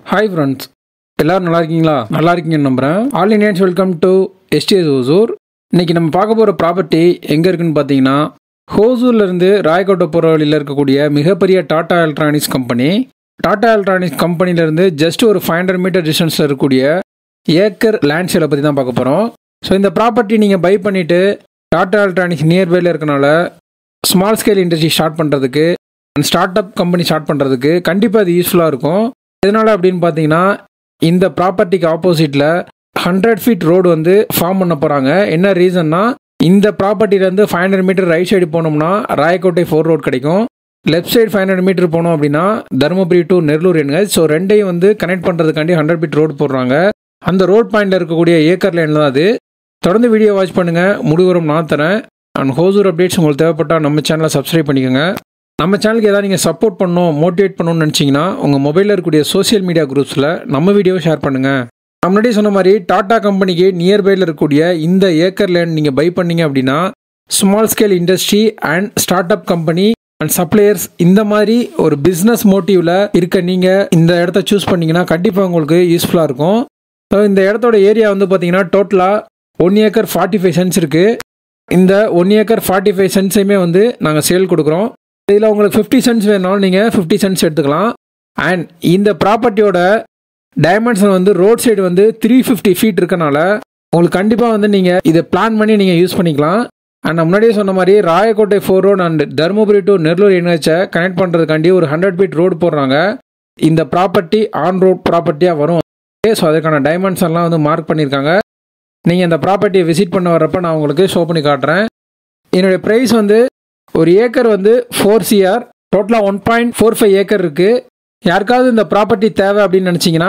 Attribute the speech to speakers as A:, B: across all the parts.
A: Hi friends, எல்லாரும் நல்லா இருக்கீங்களா? நல்லா இருக்கீங்கன்னு நம்புறேன். All Indians welcome to STS Hosur. இன்னைக்கு நம்ம பார்க்க போற ப்ராப்பர்ட்டி எங்க இருக்குன்னு பாத்தீங்கன்னா ஹோசூர்ல இருந்து ராயக்கோட்டை போற வழியில இருக்கக்கூடிய மிகப்பெரிய Tata electronics company. Tata electronics கம்பெனில இருந்து ஜஸ்ட் ஒரு 500 மீட்டர் டிஸ்டன்ஸ்ல இருக்கக்கூடிய ஏக்கர் லேண்ட் சேலை பத்தி தான் பார்க்க போறோம். ஸோ இந்த ப்ராப்பர்ட்டி நீங்க பை பண்ணிட்டு டாடா எலக்ட்ரானிக்ஸ் நியர்பைல இருக்கனால ஸ்மால் ஸ்கேல் இண்டஸ்ட்ரி ஸ்டார்ட் பண்றதுக்கு ஸ்டார்ட் அப் கம்பெனி ஸ்டார்ட் பண்றதுக்கு கண்டிப்பா இது யூஸ்ஃபுல்லா இருக்கும். எதனால அப்படின்னு பார்த்தீங்கன்னா இந்த ப்ராப்பர்ட்டிக்கு ஆப்போசிட்டில் 100 ஃபீட் ரோடு வந்து ஃபார்ம் பண்ண போகிறாங்க. என்ன ரீசன்னா இந்த ப்ராப்பர்ட்டிலேருந்து 500 மீட்டர் ரைட் சைடு போனோம்னா ராயக்கோட்டை 4 ரோடு கிடைக்கும். லெஃப்ட் சைடு 500 மீட்டர் போனோம் அப்படின்னா தருமபுரி டு நெர்லூர் என்க. ஸோ ரெண்டையும் வந்து கனெக்ட் பண்ணுறதுக்காண்டி 100 ஃபீட் ரோடு போடுறாங்க. அந்த ரோட் பாயிண்டில் இருக்கக்கூடிய ஏக்கர் லைனில் தான் அது. தொடர்ந்து வீடியோ வாட்ச் பண்ணுங்கள், முடிவுரம் நான் தரேன். அண்ட் ஹோசூர் அப்டேட்ஸ் உங்களுக்கு தேவைப்பட்டால் நம்ம சேனலை சப்ஸ்கிரைப் பண்ணிக்கோங்க. நம்ம சேனலுக்கு ஏதாவது நீங்கள் சப்போர்ட் பண்ணணும், மோட்டிவேட் பண்ணணும்னு நினச்சிங்கன்னா உங்கள் மொபைலில் இருக்கக்கூடிய சோசியல் மீடியா குரூப்ஸில் நம்ம வீடியோவை ஷேர் பண்ணுங்கள். நான் முன்னாடி சொன்ன மாதிரி டாடா கம்பெனிக்கு நியர்பையில் இருக்கக்கூடிய இந்த ஏக்கர் லேண்ட் நீங்கள் பை பண்ணீங்க அப்படின்னா small scale industry and start up company and suppliers இந்த மாதிரி ஒரு பிஸ்னஸ் மோட்டிவில் இருக்க நீங்கள் இந்த இடத்த சூஸ் பண்ணிங்கன்னா கண்டிப்பாக உங்களுக்கு யூஸ்ஃபுல்லாக இருக்கும். ஸோ இந்த இடத்தோட ஏரியா வந்து பார்த்தீங்கன்னா டோட்டலாக 1 ஏக்கர் 45 சென்ட்ஸ் இருக்குது. இந்த 1 ஏக்கர் 45 சென்ட்ஸையுமே வந்து நாங்கள் சேல் கொடுக்குறோம். இதில் உங்களுக்கு 50 சென்ட்ஸ் வேணாலும் நீங்கள் 50 சென்ட்ஸ் எடுத்துக்கலாம். அண்ட் இந்த ப்ராப்பர்ட்டியோட டைமென்ஷன் வந்து ரோட் சைடு வந்து 350 ஃபீட் இருக்கனால உங்களுக்கு கண்டிப்பாக வந்து நீங்கள் இதை பிளான் பண்ணி நீங்கள் யூஸ் பண்ணிக்கலாம். அண்ட் நான் முன்னாடியே சொன்ன மாதிரி Rayakottai 4 road and Dharmapuri to Nerlur என்ஹெச்சை கனெக்ட் பண்ணுறதுக்காண்டி ஒரு 100 ஃபீட் ரோடு போடுறாங்க. இந்த ப்ராப்பர்ட்டி ஆன் ரோட் ப்ராப்பர்ட்டியாக வரும். ஸோ அதுக்கான டைமென்ஷன்லாம் வந்து மார்க் பண்ணியிருக்காங்க. நீங்கள் இந்த ப்ராப்பர்ட்டியை விசிட் பண்ண வரப்போ நான் உங்களுக்கு ஷோ பண்ணி காட்டுறேன். என்னுடைய ப்ரைஸ் வந்து ஒரு ஏக்கர் வந்து 4 CR, டோட்டலாக 1.45 ஏக்கர் இருக்குது. யாருக்காவது இந்த ப்ராப்பர்ட்டி தேவை அப்படின்னு நினச்சிங்கன்னா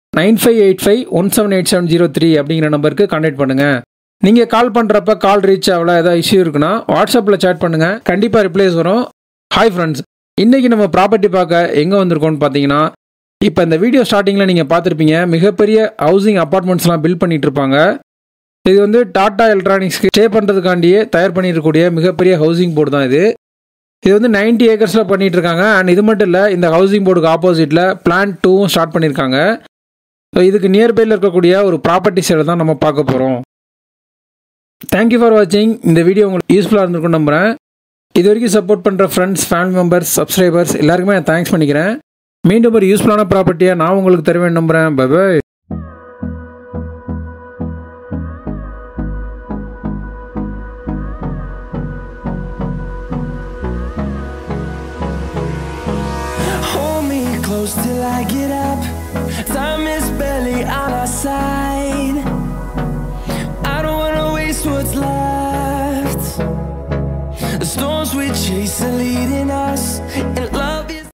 A: 9585178703 அப்படிங்கிற நம்பருக்கு கான்டாக்ட் பண்ணுங்கள். நீங்கள் கால் பண்ணுறப்ப கால் ரீச் ஆகல, ஏதாவது இஷ்யூ இருக்குன்னா வாட்ஸ்அப்பில் சேட் பண்ணுங்கள், கண்டிப்பாக ரிப்ளைஸ் வரும். ஹாய் ஃப்ரெண்ட்ஸ், இன்றைக்கி நம்ம ப்ராப்பர்ட்டி பார்க்க எங்கே வந்திருக்கோம்னு பார்த்தீங்கன்னா இப்போ இந்த வீடியோ ஸ்டார்டிங்கில் நீங்கள் பார்த்துருப்பீங்க மிகப்பெரிய ஹவுசிங் அப்பார்ட்மெண்ட்ஸ்லாம் பில்ட் பண்ணிட்டு இருப்பாங்க. இது வந்து டாடா எலக்ட்ரானிக்ஸ்க்கு ஸ்டே பண்ணுறதுக்காண்டியே தயார் பண்ணியிருக்கக்கூடிய மிகப்பெரிய ஹவுசிங் போர்டு தான் இது. இது வந்து 90 ஏக்கர்ஸில் பண்ணிட்டு இருக்காங்க. அண்ட் இது மட்டும் இல்லை, இந்த ஹவுசிங் போர்டுக்கு ஆப்போசிட்டில் பிளான் 2 ஸ்டார்ட் பண்ணியிருக்காங்க. ஸோ இதுக்கு நியர்பையில் இருக்கக்கூடிய ஒரு ப்ராப்பர்ட்டி சேலை தான் நம்ம பார்க்க போகிறோம். தேங்க்யூ ஃபார் வாட்சிங். இந்த வீடியோ உங்களுக்கு யூஸ்ஃபுல்லாக இருந்திருக்கும்னு நம்புகிறேன். இது வரைக்கும் சப்போர்ட் பண்ணுற ஃப்ரெண்ட்ஸ், ஃபேமிலி மெம்பர்ஸ், சப்ஸ்கிரைபர்ஸ் எல்லாருக்குமே நான் தேங்க்ஸ் பண்ணிக்கிறேன். மீண்டும் ஒரு யூஸ்ஃபுல்லான ப்ராப்பர்ட்டியாக நான் உங்களுக்கு தருவேன் நம்புகிறேன். Bye bye.
B: Close till I get up. Time is barely on our side. I don't wanna waste what's left. The storms we chase are leading us, and love is